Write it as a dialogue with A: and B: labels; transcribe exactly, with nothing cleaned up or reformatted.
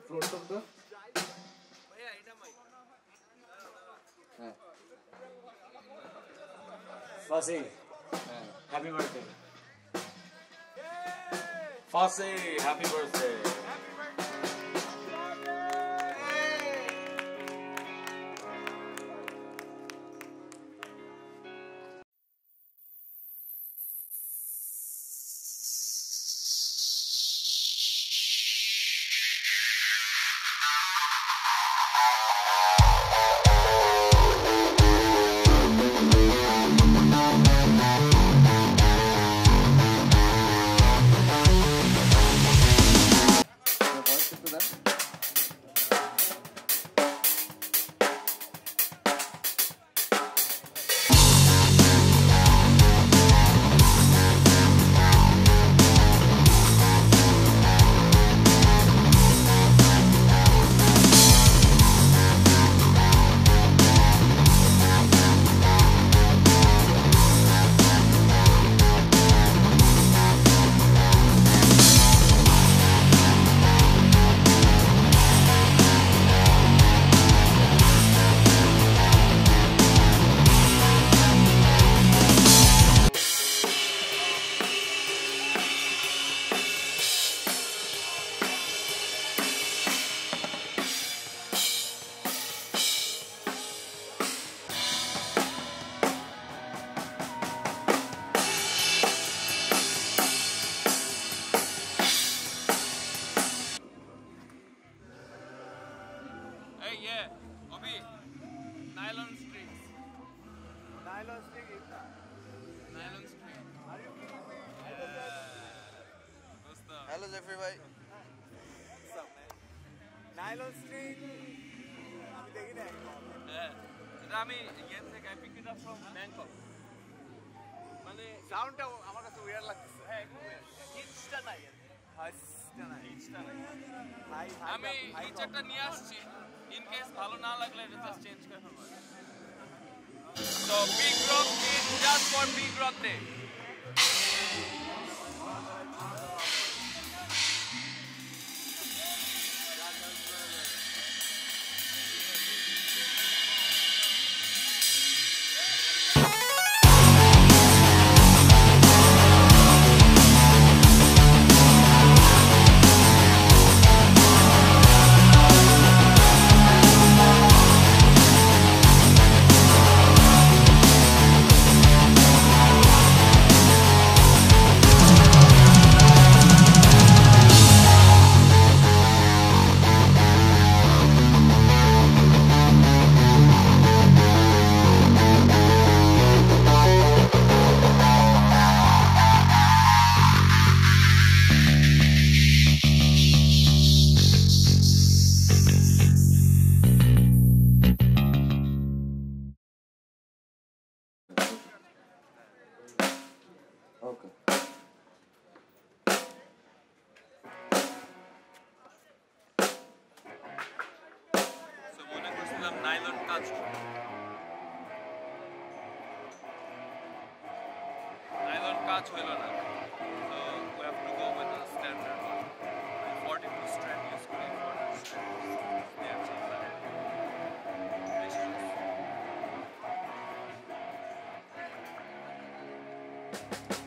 A: front of the uh. Fussy, uh, happy birthday. Fussy, happy birthday.
B: Hello everybody.
C: What's up, man? Nylon string. আমি দেখি না হ্যাঁ এটা আমি ইয়ে থেকে I picked it up from Bangkok. মানে সাউন্ডটা আমার কাছে উইয়ার লাগতেছে হ্যাঁ একটু উইয়ার হিটসটা নাই হিটসটা নাই হিটসটা নাই হাই আমি হিট একটা নিয়ে আসছি ইন কেস ভালো না লাগলে এটা জাস্ট চেঞ্জ করে ফেলবো So big rock is just for big rock day.
A: Okay.
C: So mone korছিলাম নাইলন কাজ নাইলন কাজ হলো না so we have to go with the standard one forty-two strand use করে forty strand there so that